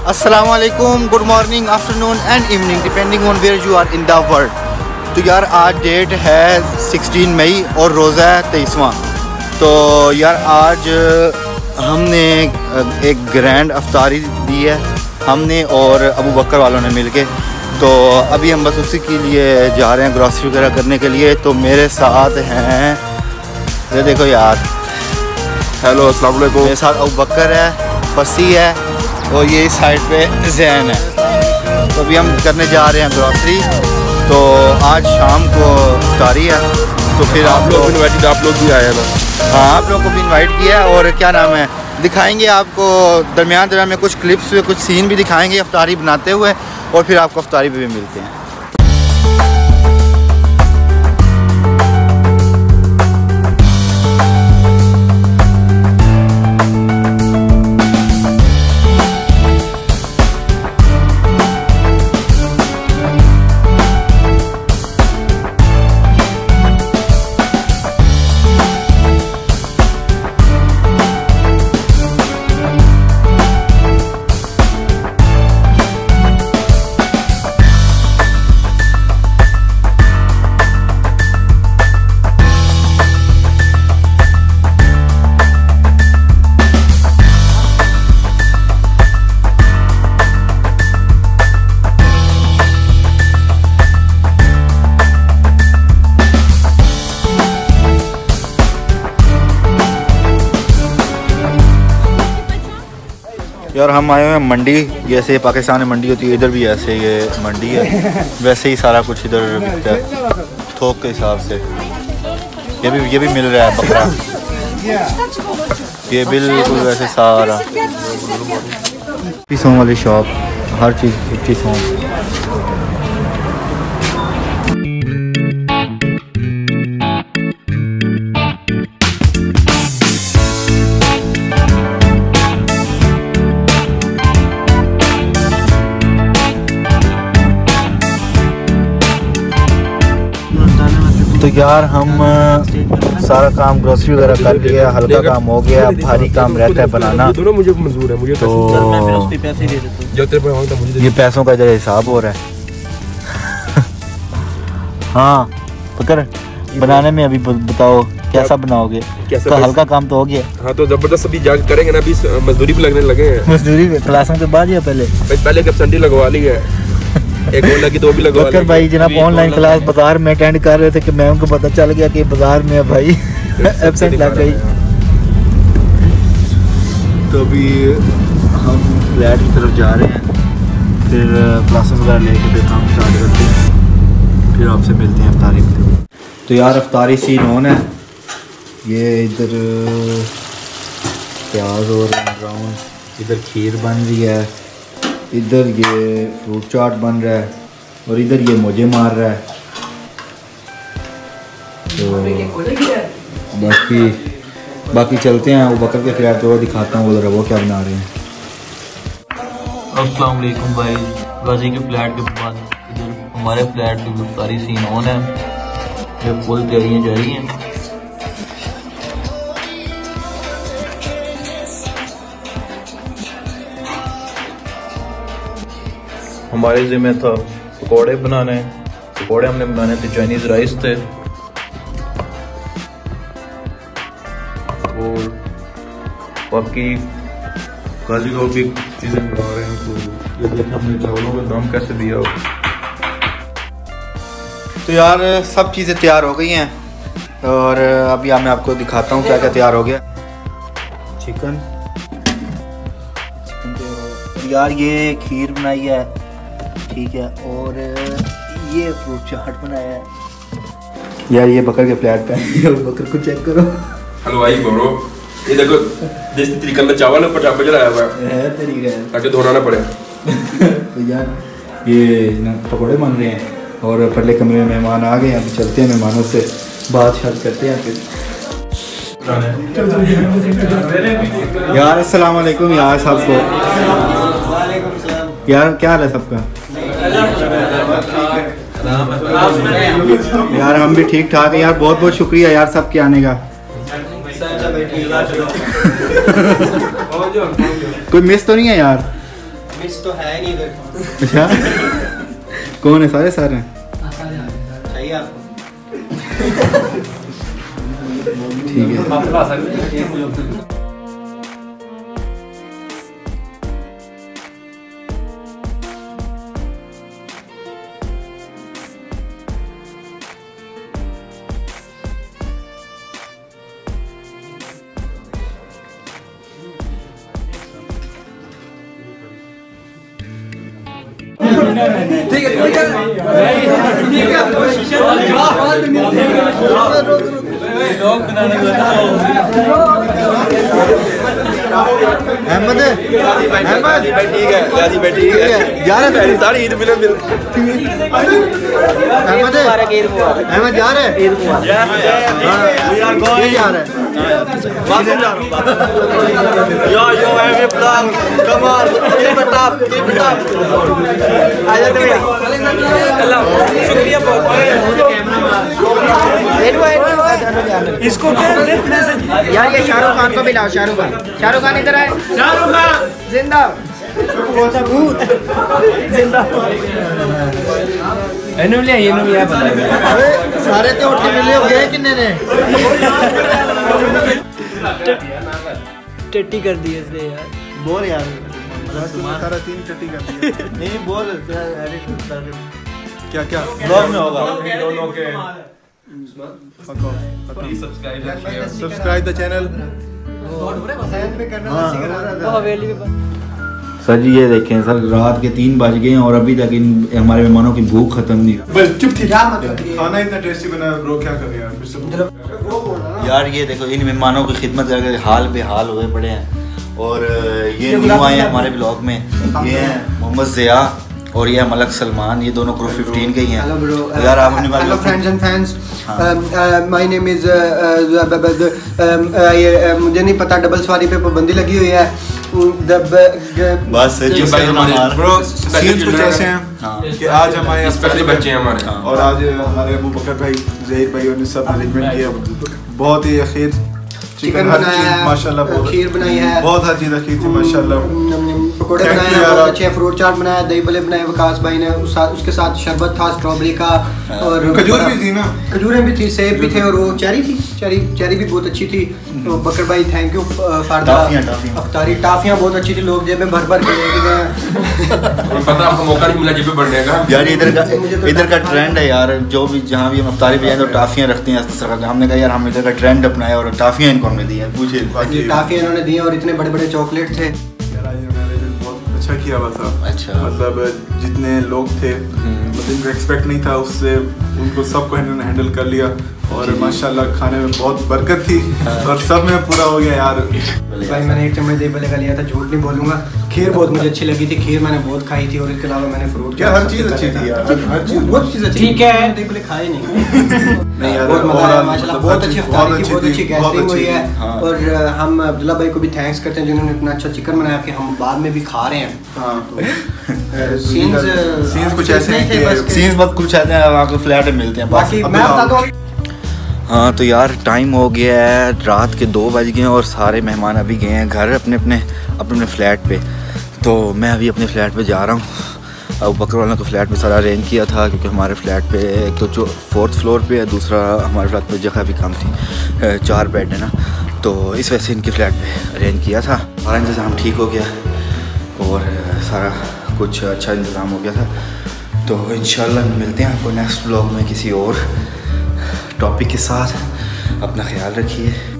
अस्सलामुअलैकुम, good morning, afternoon and evening depending on where you are in the world. तो यार आज date है 16 मई और रोज़ा है 23वां। तो यार आज हमने एक ग्रैंड अफ्तारी दी है हमने और अबू बकर वालों ने मिलके। तो अभी हम बस उसी के लिए जा रहे हैं ग्रॉसरी वगैरह करने के लिए। तो मेरे साथ हैं, ये देखो यार, हेलो अस्सलाम वालेकुम। मेरे साथ अबू बकर है, फसी है और ये इस साइड पे जैन है। तो अभी हम करने जा रहे हैं ग्रॉसरी। तो आज शाम को इफ्तारी है, तो फिर आप लोग इनवाइटेड, आप लोग भी आए हैं ना? हाँ, आप लोगों को भी इनवाइट किया है। और क्या नाम है, दिखाएंगे आपको दरमियान में कुछ क्लिप्स, कुछ सीन भी दिखाएंगे इफ्तारी बनाते हुए, और फिर आपको इफ्तारी पे भी मिलते हैं। यार हम आए हुए हैं मंडी, जैसे पाकिस्तान में मंडी होती है इधर भी ऐसे ये मंडी है। वैसे ही सारा कुछ इधर बिकता है थोक के हिसाब से। ये भी मिल रहा है बकरा, ये बिल्कुल वैसे सारा 50 वाली शॉप, हर चीज़ 50। तो यार हम सारा काम ग्रोसरी वगैरह कर लिया, हल्का काम हो गया, भारी काम रहता है बनाना। दोनों मुझे मंजूर है, मुझे तो ये पैसों का जरा हिसाब हो रहा है। हाँ पकड़, बनाने में अभी बताओ कैसा बनाओगे? तो हल्का काम तो हो गया। हाँ तो जबरदस्त अभी जाग करेंगे ना, अभी मजदूरी पे लगने लगे हैं। मजदूरी पे क्लासों के बाद या पहले कब संडी लगवा ली है, एक और लगी तो भी लगवा ली। भाई जनाब ऑनलाइन क्लास बाजार में अटेंड कर रहे थे कि मैम को पता चल गया कि बाजार में है भाई, एब्सेंट लग गई। तो अभी हम फ्लैट की तरफ जा रहे हैं, फिर क्लासेस वगैरह लेके फिर काम स्टार्ट करते हैं, फिर आपसे मिलते हैं इफ्तारी में। तो यार इफ्तारी सीन ऑन है, ये इधर प्याज और ब्राउन, इधर खीर बन रही है, इधर ये फ्रूट चाट बन रहा है और इधर ये मुझे मार रहा है। तो बाकी चलते हैं वो बकर के फ्लैट तो दिखाता हूँ उधर वो क्या बना रहे हैं। अस्सलाम वालेकुम भाई, गाजी के फ्लैट के बाद इधर हमारे फ्लैट की इफ्तारी सीन ऑन है, ये फुल तैयारियाँ जारी हैं। हमारे ज़िम्मे था पकौड़े बनाने, पकौड़े हमने बनाने थे, चाइनीज़ राइस थे और बाकी गाजी को भी चीज़ें बना रहे हैं। तो ये देखिए हमने चावलों का दाम कैसे दिया हो। तो यार सब चीज़ें तैयार हो गई हैं और अभी मैं आपको दिखाता हूँ क्या क्या तैयार हो गया। चिकन यार, ये खीर बनाई है, ठीक है, और ये फ्रूट चाट बनाया है। यार ये बकर के फ्लैट पे है, बकर को चेक करो। हलवाई बोलो, ये देखो देसी तरीका में चावल ऊपर चावल चढ़ाया हुआ है तरीका है ताकि धोना ना पड़े। तो यार ये पकौड़े बन रहे हैं और पहले कमरे में मेहमान आ गए हैं, अभी चलते हैं मेहमानों से बात करते हैं फिर। यार अस्सलाम वालेकुम यार सबको। यार क्या हाल है सबका? यार हम भी ठीक ठाक है यार, बहुत बहुत शुक्रिया यार सबके आने का। कोई मिस तो नहीं है यार? मिस तो है नहीं इधर। अच्छा कौन है? सारे सारे हैं। चाहिए आपको? ठीक है। ठीक है अहमद ठीक है यार सारी ईद मिले मिल अहमद जा रहे हैं जा रहे शुक्रिया बहुत। इसको यार ये शाहरुख खान को भी लाओ। शाहरुख खान इधर आए। शाहरुख खान जिंदा सारे तो उठे मिले हो गए किन्ने ने टट्टी कर दी इसने यार। बोल यार सारा सीन टट्टी कर दिया। नहीं बोल क्या क्या ब्लॉग में होगा। Subscribe the channel. Sir ji ये देखें सर, रात के 3 बज गए हैं और अभी तक इन हमारे मेहमानों की भूख खत्म नहीं। बस चुप थी। खाना इतना टेस्टी बना ब्रो, क्या कर रहे हैं यार ये देखो इन मेहमानों की खिदमत करके हाल बेहाल हुए पड़े हैं। और ये न्यू आए हैं हमारे ब्लॉग में, ये हैं मोहम्मद ज़िया और ये मलक सलमान, ये दोनों ग्रुप 15 के ही हैं। हेलो ब्रो, यार आप अपने hello friends and fans, my name is मुझे नहीं पता, डबल सवारी पे पाबंदी लगी हुई है। बस ब्रो सीन्स कुछ ऐसे हैं कि आज हमारे बच्चे हैं हमारे, और आज हमारे अबू बकर भाई, ज़हीर भाई और सब मैनेजमेंट किया। बहुत ही अखीर चिकन हर बनाया चीज़ है, माशाल्लाह, खीर बनाई है, बहुत हर चीज़ अखीर थी माशाल्लाह। पकोड़े बनाए हैं बहुत अच्छे, फ्रूट चाट बनाया, दही भल्ले बनाए विकास भाई ने, उसके साथ शरबत था स्ट्रॉबेरी का, और खजूर भी थी ना, खजूरें भी थी, सेब भी थे, और वो चेरी थी, चेरी भी बहुत अच्छी थी। तो बकर भाई थैंक यू फॉर द अफ्तारी। टाफियाँ बहुत अच्छी थी, लोग जेब में भर भर के लेके गए। पता आपको मौका नहीं मिला जेब में बढ़ने का। यार इधर का ट्रेंड है यार, जो भी जहाँ भी हम अफ्तारी पे जाए तो टाफियाँ रखते हैं। हमने कहा यार हम इधर का ट्रेंड अपनाए और टाफियाँ इनको हमने दी हैं। पूछिए टाफियाँ इन्होंने दी और इतने बड़े बड़े चॉकलेट थे। अच्छा किया हुआ था। अच्छा मतलब जितने लोग थे मतलब इनको एक्सपेक्ट नहीं था, उससे उनको सबको इन्होंने हैंडल कर लिया और माशाल्लाह खाने में बहुत बरकत थी और सब में पूरा हो गया यार। भाई मैंने 1 चम्मच दही भल्ले का लिया था, झूठ नहीं बोलूंगा। खीर बहुत मुझे अच्छी लगी थी, खीर मैंने बहुत खाई थी, और इसके अलावा मैंने फ्रूट क्या हर चीज़ अच्छी थी यार, हर चीज़ बहुत चीज़ अच्छी। ठीक है दही भल्ले खाए नहीं यार, बहुत मजा आया माशाल्लाह, बहुत अच्छी अफ्तारी थी, बहुत अच्छी गैदरिंग हुई है। और हम अब्दुल्ला भाई को भी थैंक्स करते हैं जिन्होंने इतना अच्छा चिकन बनाया कि हम बाद में भी खा रहे हैं। सीन्स कुछ ऐसे हैं कि सीन्स बहुत कुछ ऐसे हैं, आपको फ्लैट में मिलते हैं। बाकी मैं बताता हूँ। हाँ तो यार टाइम हो गया है, रात के 2 बज गए हैं और सारे मेहमान अभी गए हैं घर अपने अपने फ्लैट पे। तो मैं अभी अपने फ्लैट पे जा रहा हूँ। अब बकर वालों के फ्लैट में सारा अरेंज किया था, क्योंकि हमारे फ्लैट पे एक तो जो 4th फ्लोर पे है, दूसरा हमारे फ्लैट पे जगह भी कम थी, 4 बेड है ना, तो इस वजह से इनके फ्लैट पे अरेंज किया था। सारा इंतज़ाम ठीक हो गया और सारा कुछ अच्छा इंतज़ाम हो गया था। तो इंशाल्लाह मिलते हैं आपको नेक्स्ट व्लॉग में किसी और टॉपिक के साथ। अपना ख्याल रखिए।